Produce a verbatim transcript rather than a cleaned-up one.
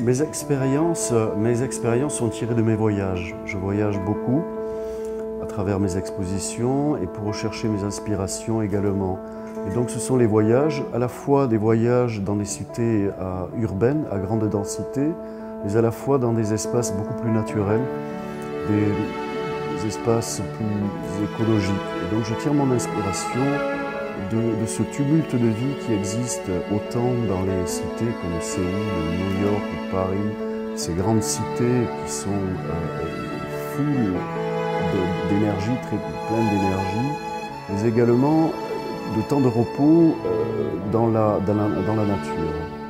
Mes expériences, mes expériences sont tirées de mes voyages. Je voyage beaucoup à travers mes expositions et pour rechercher mes inspirations également. Et donc ce sont les voyages, à la fois des voyages dans des cités à, urbaines, à grande densité, mais à la fois dans des espaces beaucoup plus naturels, des, des espaces plus écologiques. Et donc je tire mon inspiration de, de ce tumulte de vie qui existe autant dans les cités comme Séoul, New York ou Paris, ces grandes cités qui sont euh, full d'énergie, très pleines d'énergie, mais également de temps de repos euh, dans, la, dans, la, dans la nature.